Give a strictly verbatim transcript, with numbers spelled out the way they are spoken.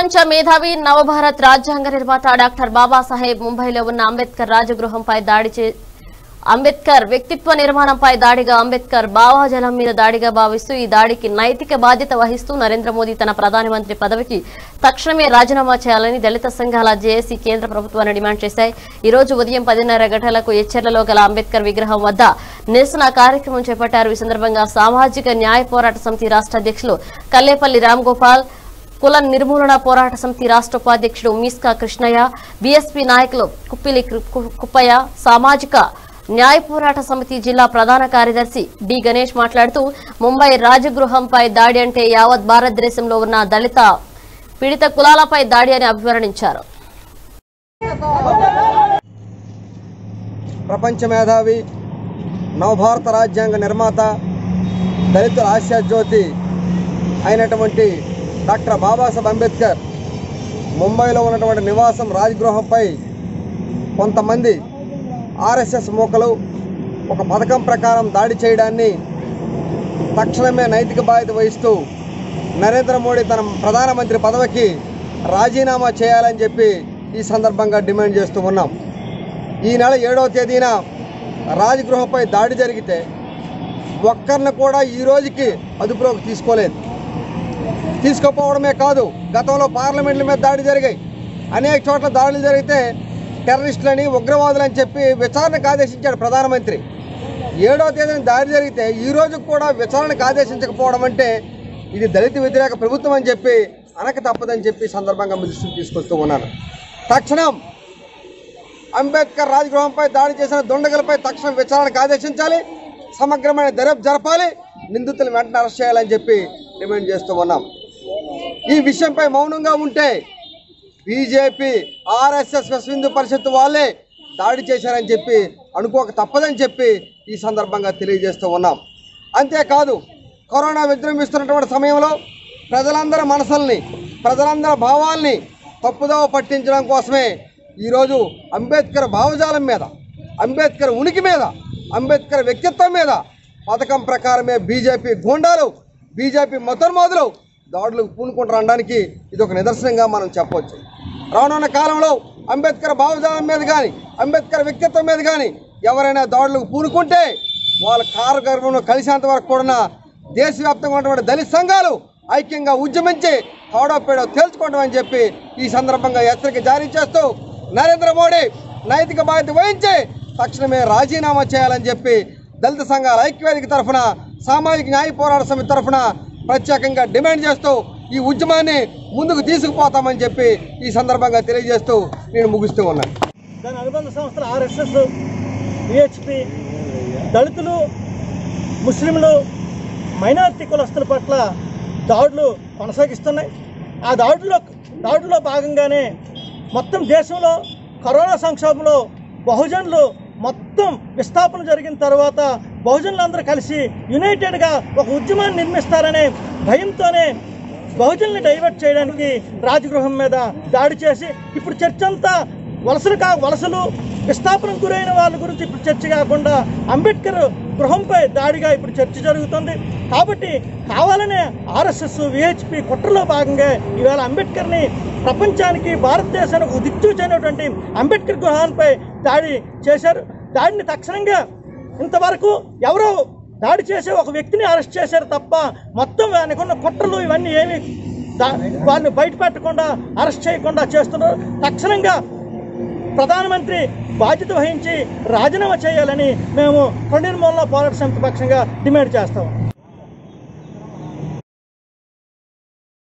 ప్రపంచ మేధావి నవభారత్ రాజ్యాంగ నిర్మాత డాక్టర్ బాబాసాహెబ్ ముంబైలో ఉన్న అంబేద్కర్ రాజగృహంపై దాడి చే అంబేద్కర్ వ్యక్తిత్వ నిర్మాణంపై దాడిగా అంబేద్కర్ భావజాలం మీద దాడిగా భావిస్తూ ఈ దాడికి నైతిక బాధ్యత వహిస్తూ నరేంద్ర మోదీ తన ప్రధానమంత్రి పదవికి తక్షణమే రాజీనామా చేయాలని దళిత సంఘాల జేఏసీ కేంద్ర ప్రభుత్వాన్ని డిమాండ్ చేశాయి. ఈ రోజు ఉదయం పదిన్నర గంటలకు ఎచ్చెర్లలో గల అంబేద్కర్ విగ్రహం వద్ద నిరసన కార్యక్రమం చేపట్టారు. ఈ సందర్భంగా సామాజిక న్యాయ పోరాట సమితి రాష్ట్ర అధ్యక్షులు కల్లేపల్లి రామ్ గోపాల్, కుల నిర్మూలన పోరాట సమితి రాష్ట్ర ఉపాధ్యక్షుడు మీస్కా కృష్ణయ్య, బీఎస్పీ నాయకులు కుప్పిలి కుప్పయ్య, సామాజిక న్యాయ పోరాట సమితి జిల్లా ప్రధాన కార్యదర్శి డి గణేష్ మాట్లాడుతూ ముంబై రాజగృహంపై దాడి అంటే యావత్ భారతదేశంలో ఉన్న దళిత పీడిత కులాలపై దాడి అని అభివర్ణించారు. ప్రపంచ మేధావి నవభారత రాజ్యాంగ నిర్మాత దళితుల ఆశాజ్యోతి అయినటువంటి డాక్టర్ బాబాసాహెబ్ అంబేద్కర్ ముంబైలో ఉన్నటువంటి నివాసం రాజగృహంపై కొంతమంది ఆర్ఎస్ఎస్ మూకలు ఒక పథకం ప్రకారం దాడి చేయడాన్ని తక్షణమే నైతిక బాధ్యత వహిస్తూ నరేంద్ర మోడీ తన ప్రధానమంత్రి పదవికి రాజీనామా చేయాలని చెప్పి ఈ సందర్భంగా డిమాండ్ చేస్తూ ఉన్నాం. ఈ నెల ఏడవ తేదీన రాజగృహంపై దాడి జరిగితే ఒక్కరిని కూడా ఈ రోజుకి అదుపులోకి తీసుకోలేదు. తీసుకోపోవడమే కాదు, గతంలో పార్లమెంట్ల మీద దాడి జరిగాయి. అనేక చోట్ల దాడులు జరిగితే టెర్రరిస్టులని ఉగ్రవాదులని చెప్పి విచారణకు ఆదేశించాడు ప్రధానమంత్రి. ఏడవ తేదీన దాడి జరిగితే ఈ రోజు కూడా విచారణకు ఆదేశించకపోవడం అంటే ఇది దళిత వ్యతిరేక ప్రభుత్వం అని చెప్పి అనక తప్పదని చెప్పి సందర్భంగా దృష్టికి తీసుకొస్తూ ఉన్నాను. తక్షణం అంబేద్కర్ రాజగృహంపై దాడి చేసిన దుండగులపై తక్షణం విచారణకు ఆదేశించాలి, సమగ్రమైన దర్యాప్తు జరపాలి, నిందితులు వెంటనే అరెస్ట్ చేయాలని చెప్పి డిమాండ్ చేస్తూ ఉన్నాం. ఈ విషయంపై మౌనంగా ఉంటే బీజేపీ, ఆర్ఎస్ఎస్, విశ్వ హిందూ పరిషత్ వాళ్ళే దాడి చేశారని చెప్పి అనుకోక తప్పదని చెప్పి ఈ సందర్భంగా తెలియజేస్తూ ఉన్నాం. అంతేకాదు, కరోనా విజృంభిస్తున్నటువంటి సమయంలో ప్రజలందరి మనసుల్ని, ప్రజలందరి భావాల్ని తప్పుదోవ పట్టించడం కోసమే ఈరోజు అంబేద్కర్ భావజాలం మీద, అంబేద్కర్ ఉనికి మీద, అంబేద్కర్ వ్యక్తిత్వం మీద పథకం ప్రకారమే బీజేపీ గూండాలు, బీజేపీ మతోన్మాదులు దాడులకు పూనుకుంటారు అనడానికి ఇది ఒక నిదర్శనంగా మనం చెప్పవచ్చు. రానున్న కాలంలో అంబేద్కర్ భావజాలం మీద కానీ, అంబేద్కర్ వ్యక్తిత్వం మీద కానీ ఎవరైనా దాడులకు పూనుకుంటే వాళ్ళ కారగర్భంలో కలిసేంత వరకు కూడా దేశవ్యాప్తంగా ఉన్నటువంటి దళిత సంఘాలు ఐక్యంగా ఉద్యమించి తాడోపేడో తేల్చుకోవడం అని చెప్పి ఈ సందర్భంగా హెచ్చరిక జారీ చేస్తూ నరేంద్ర మోడీ నైతిక బాధ్యత వహించి తక్షణమే రాజీనామా చేయాలని చెప్పి దళిత సంఘాల ఐక్యవేదిక తరఫున, సామాజిక న్యాయ పోరాట సమితి తరఫున ప్రత్యేకంగా డిమాండ్ చేస్తూ ఈ ఉద్యమాన్ని ముందుకు తీసుకుపోతామని చెప్పి ఈ సందర్భంగా తెలియజేస్తూ నేను ముగిస్తూ ఉన్నాను. దాని అనుబంధ సంస్థలు ఆర్ఎస్ఎస్, విహెచ్పి దళితులు, ముస్లింలు, మైనారిటీ కులస్తుల పట్ల దాడులు కొనసాగిస్తున్నాయి. ఆ దాడుల్లో దాడుల్లో భాగంగానే మొత్తం దేశంలో కరోనా సంక్షోభంలో బహుజనులు మొత్తం విస్థాపన జరిగిన తర్వాత బహుజనులందరూ కలిసి యునైటెడ్గా ఒక ఉద్యమాన్ని నిర్మిస్తారనే భయంతోనే బహుజనుల్ని డైవర్ట్ చేయడానికి రాజగృహం మీద దాడి చేసి ఇప్పుడు చర్చ అంతా వలసలు కా వలసలు విస్థాపనకు గురైన వాళ్ళ గురించి ఇప్పుడు చర్చ కాకుండా అంబేద్కర్ గృహంపై దాడిగా ఇప్పుడు చర్చ జరుగుతుంది. కాబట్టి కావాలనే ఆర్ఎస్ఎస్, విహెచ్పి కుట్రలో భాగంగా ఈవేళ అంబేద్కర్ని ప్రపంచానికి, భారతదేశానికి దిక్చూచైనటువంటి అంబేద్కర్ గృహాలపై దాడి చేశారు. దాడిని తక్షణంగా ఇంతవరకు ఎవరో దాడి చేసే ఒక వ్యక్తిని అరెస్ట్ చేశారు తప్ప మొత్తం ఆయనకున్న కుట్రలు ఇవన్నీ ఏమి వాళ్ళని బయట పెట్టకుండా అరెస్ట్ చేయకుండా చేస్తున్నారు. తక్షణంగా ప్రధానమంత్రి బాధ్యత వహించి రాజీనామా చేయాలని మేము కుల నిర్మూలన పోరాట సమితి పక్షంగా డిమాండ్ చేస్తాము.